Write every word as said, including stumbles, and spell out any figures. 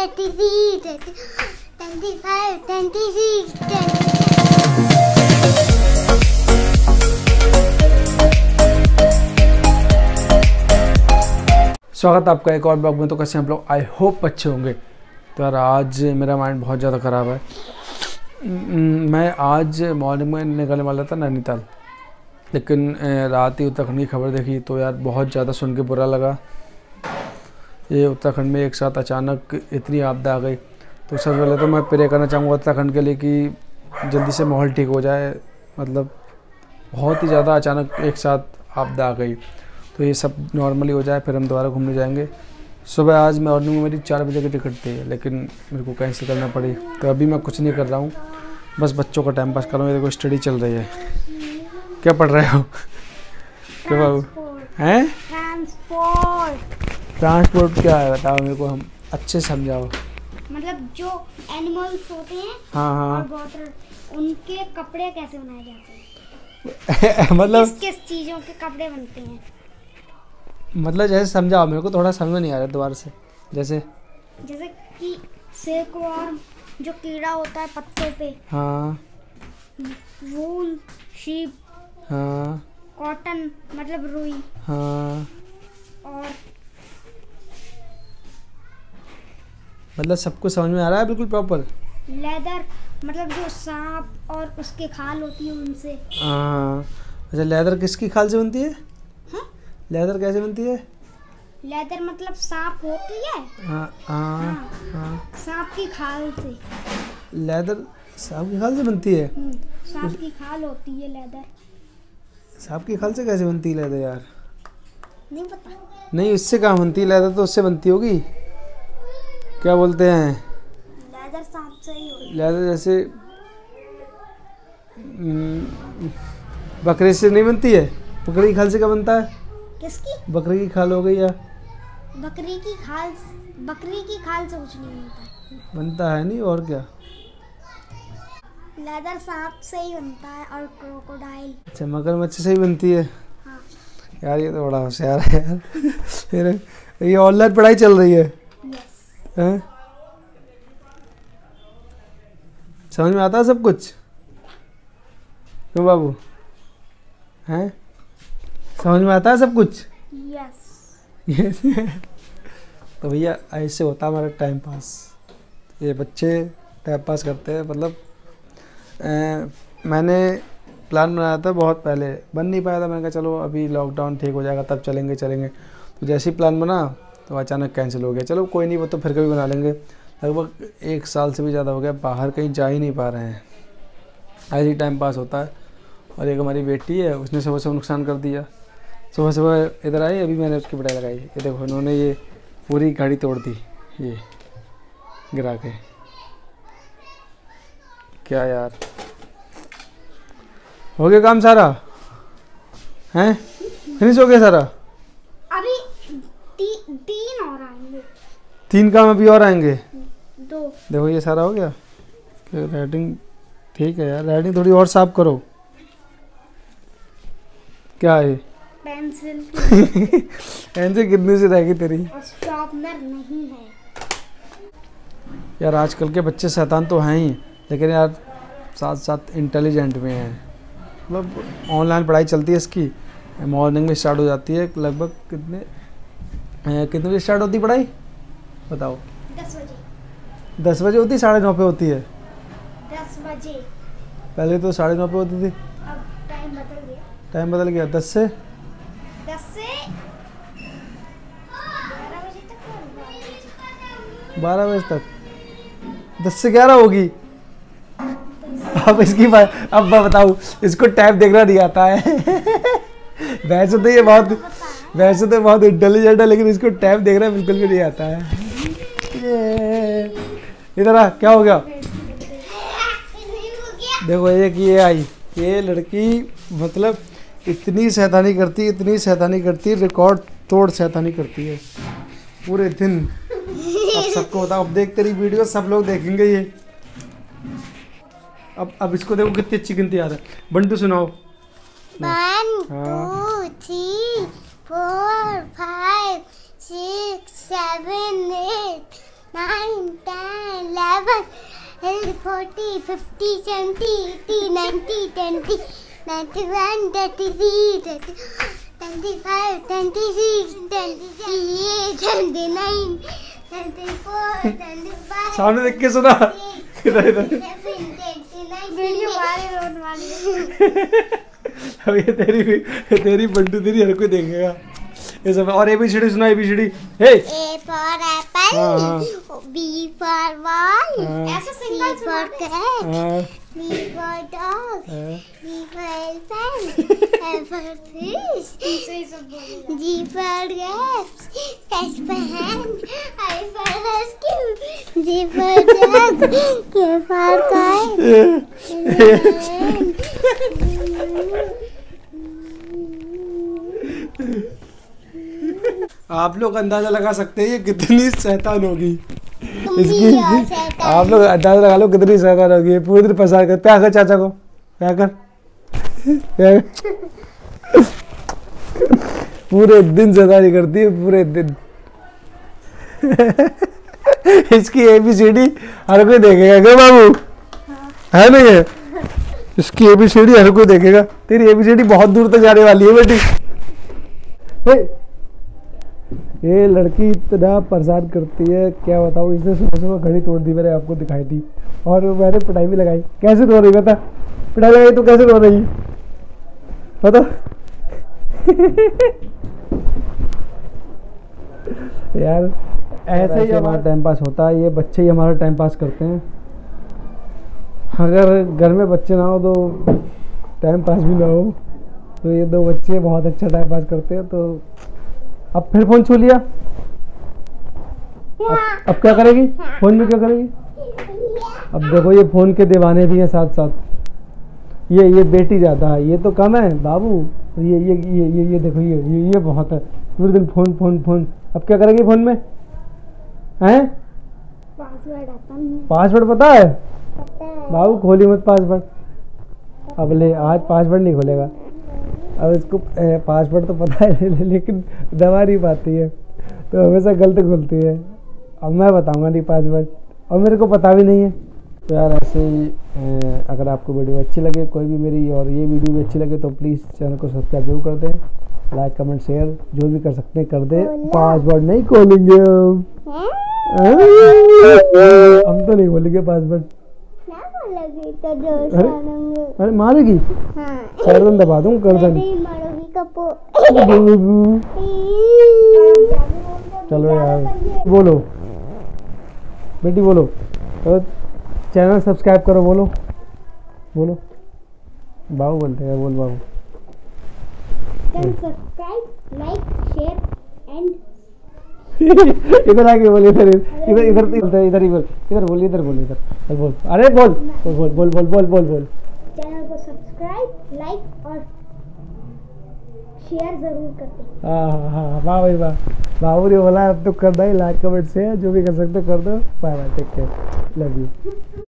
Thirty three twenty five twenty six स्वागत है आपका एक और ब्लॉग में। तो कैसे हैं आप लोग? आई होप अच्छे होंगे। तो यार आज मेरा माइंड बहुत ज़्यादा ख़राब है। मैं आज मॉर्निंग में निकलने वाला था नैनीताल, लेकिन रात ही उत्तराखंड की खबर देखी तो यार बहुत ज़्यादा सुन के बुरा लगा। ये उत्तराखंड में एक साथ अचानक इतनी आपदा आ गई। तो सबसे पहले तो मैं प्रे करना चाहूँगा उत्तराखंड के लिए कि जल्दी से माहौल ठीक हो जाए। मतलब बहुत ही ज़्यादा अचानक एक साथ आपदा आ गई, तो ये सब नॉर्मली हो जाए, फिर हम दोबारा घूमने जाएंगे। सुबह आज मॉर्निंग में मेरी चार बजे की टिकट थी, लेकिन मेरे को कैंसिल करना पड़ी। तो अभी मैं कुछ नहीं कर रहा हूँ, बस बच्चों का टाइम पास कर रहा हूँ। देखो स्टडी चल रही है। क्या पढ़ रहे हो? क्या बाबू हैं? ट्रांसपोर्ट। ट्रांसपोर्ट क्या है बताओ मेरे को, हम अच्छे समझाओ। मतलब जो एनिमल्स होते हैं, हाँ हाँ, और वाटर, उनके कपड़े कैसे बनाए जाते हैं? मतलब किस किस चीज़ों के कपड़े बनते हैं? मतलब जैसे समझाओ मेरे को, थोड़ा समझ नहीं आ रहा दोबारा से। जैसे जैसे कि सिल्कवॉर्म जो कीड़ा होता है पत्तों पे, हाँ, वूल, शीप, हाँ, कॉटन मतलब रुई, हाँ, और मतलब सब कुछ समझ में आ रहा है बिल्कुल प्रॉपर। लेदर मतलब जो सांप और उसके खाल होती है उनसे। हाँ, अच्छा लेदर किसकी खाल से बनती है? हाँ? लेदर कैसे बनती है? लेदर मतलब सांप होती है। हाँ हाँ हाँ, हाँ, सांप की खाल से। लेदर सांप की खाल से बनती है? हम्म, सांप की खाल होती है लेदर। सांप की खाल से कैसे बनती है लेदर यार? नहीं पता। नहीं, इससे कहाँ बनती है लेदर? तो उससे बनती होगी। क्या बोलते हैं? लेदर सांप से ही होती है। लेदर जैसे बकरे से नहीं बनती है? बकरी की खाल से क्या बनता है? किसकी? बकरी की खाल हो गई या बकरी की खाल। बकरी की खाल से कुछ नहीं बनता। बनता है नहीं, और क्या? लेदर सांप से ही बनता है, और क्रोकोडाइल। अच्छा, मगरमच्छ से ही बनती है। हाँ। यार ये तो बड़ा होशियार है यार। फिर ये ऑनलाइन पढ़ाई चल रही है? यस। हैं? समझ में आता है सब कुछ? क्यों बाबू हैं? समझ में आता है सब कुछ? यस। तो भैया ऐसे होता है हमारा टाइम पास। ये बच्चे टाइम पास करते हैं। मतलब ए, मैंने प्लान बनाया था बहुत पहले, बन नहीं पाया था। मैंने कहा चलो अभी लॉकडाउन ठीक हो जाएगा तब चलेंगे चलेंगे तो जैसे ही प्लान बना तो अचानक कैंसिल हो गया। चलो कोई नहीं, वो तो फिर कभी बना लेंगे। लगभग एक साल से भी ज़्यादा हो गया, बाहर कहीं जा ही नहीं पा रहे हैं। ऐसे ही टाइम पास होता है। और एक हमारी बेटी है, उसने सुबह सुबह नुकसान कर दिया। सुबह सुबह इधर आई, अभी मैंने उसकी पिटाई लगाई। ये देखो इन्होंने ये पूरी गाड़ी तोड़ दी, ये गिरा के। क्या यार, हो गया काम सारा? हैं? फिनिश हो गया सारा? अभी ती, तीन और आएंगे। तीन काम अभी और आएंगे? दो। देखो ये सारा हो गया। राइटिंग ठीक है यार, राइटिंग थोड़ी और साफ करो। क्या है? पेंसिल। पेंसिल कितनी सी रहेगी तेरी? और शार्पनर नहीं है यार आजकल के बच्चे शैतान तो हैं ही, लेकिन यार साथ साथ इंटेलिजेंट भी हैं। मतलब ऑनलाइन पढ़ाई चलती है इसकी, मॉर्निंग में स्टार्ट हो जाती है। लगभग कितने कितने बजे स्टार्ट होती है पढ़ाई बताओ? दस बजे। दस बजे होती है? साढ़े नौ पे होती है? दस बजे। पहले तो साढ़े नौ पे होती थी। अब टाइम बदल गया। टाइम बदल गया। दस से दस से ग्यारह बजे तक और बारह बजे तक। बारह बजे तक। दस से ग्यारह होगी। अब इसकी बात अब मैं बताऊँ, इसको टाइम देखना नहीं आता है। वैसे तो ये बहुत वैसे तो बहुत इंटेलिजेंट है, लेकिन इसको टाइम देखना बिल्कुल भी नहीं आता है। इधर आ, क्या हो गया? देखो एक ये आई, ये लड़की मतलब इतनी शैतानी करती इतनी शैतानी करती रिकॉर्ड तोड़ शैतानी करती है पूरे दिन। अब सबको बताओ, अब देख तेरी वीडियो सब लोग देखेंगे ये। अब अब इसको देखो कितनी अच्छी गिनती याद है। बंटू सुनाओ। One two three four five six seven eight nine, ten, eleven, twelve, fourteen, fifteen, seventeen, eighteen, nineteen, twenty, twenty-one, twenty-two, twenty-five, twenty-six, twenty-seven, twenty-nine, twenty-four, twenty-five. सामने देख के सुना। इधर इधर। वीडियो वायरल होने वाली है। अब ये तेरी भी तेरी बंटू तेरी हर कोई देखेगा ये सब। और एबीसीडी सुना, A B C D. Hey A for apple, B for ball, ऐसे single for cat, B for dog, D for elephant, F for fish, G for grapes, H for hand, I for rescue, G for jug, K for kite. आप लोग अंदाजा लगा सकते हैं ये कितनी शैतान होगी तुम इसकी। भी और शैतान। आप लोग अंदाजा लगा लो कितनी शैतान होगी ये। पूरी दिन पसार कर प्यार कर चाचा को, प्यार कर, प्यार कर। पूरे दिन शैतानी करती है पूरे दिन। इसकी एबीसीडी हर कोई देखेगा क्या बाबू? है ना ये इसकी एबीसीडी हर कोई देखेगा। तेरी एबीसीडी बहुत दूर तक जाने वाली है बेटी। ये लड़की इतना परेशान करती है क्या बताऊँ। इसने सुबह सुबह घड़ी तोड़ दी, मैंने आपको दिखाई दी। और मैंने पिटाई भी लगाई। कैसे रो रही बता? पिटाई लगाई तो कैसे रो रही पता? यार ऐसे ही हमारा टाइम पास होता है। ये बच्चे ही हमारा टाइम पास करते हैं। अगर घर में बच्चे ना हो तो टाइम पास भी ना हो। तो ये दो बच्चे बहुत अच्छा टाइम पास करते हैं। तो अब फिर फोन छू लिया। अब, अब क्या करेगी? फोन में क्या करेगी? अब देखो ये फोन के दीवाने भी हैं साथ साथ। ये ये बेटी ज़्यादा है, ये तो कम है बाबू। ये ये ये ये ये देखो ये ये ये बहुत है। पूरे दिन फोन फोन फोन। अब क्या करेगी फोन में? हैं? पासवर्ड आता नहीं। पासवर्ड पता है? पता है। बाबू खोली मत पासवर्ड। अब ले आज पासवर्ड नहीं खोलेगा। अब इसको पासवर्ड तो पता है लेकिन दबा नहीं पाती है तो हमेशा गलत खुलती है। अब मैं बताऊंगा नहीं पासवर्ड और मेरे को पता भी नहीं है। तो यार ऐसे ही अगर आपको वीडियो अच्छी लगे कोई भी मेरी और ये वीडियो भी अच्छी लगे तो प्लीज़ चैनल को सब्सक्राइब जरूर कर दें। लाइक कमेंट शेयर जो भी कर सकते हैं कर दें। पासवर्ड नहीं खोलेंगे हम हम तो नहीं खोलेंगे पासवर्ड। अरे मारेगी? हाँ। गर्दन दबा दूँ गर्दन। चलो यार बोलो बेटी बोलो। तो चैनल सब्सक्राइब करो। बोलो बोलो बाबू बोलते हैं। बोल बाबू। सब्सक्राइब लाइक शेयर एंड इधर आके बोल। इधर इधर इधर इधर इधर ही बोल। इधर बोल इधर बोल इधर बोल। अरे बोल बोल बोल बोल बोल बोल बोल। चैनल को सब्सक्राइब लाइक और शेयर जरूर करते। हाँ हाँ हाँ वाह भाई वाह। बाबू ने बोला अब तो करना ही। लाइक कमेंट शेयर जो भी कर सकते हो कर दो। Bye bye take care love you.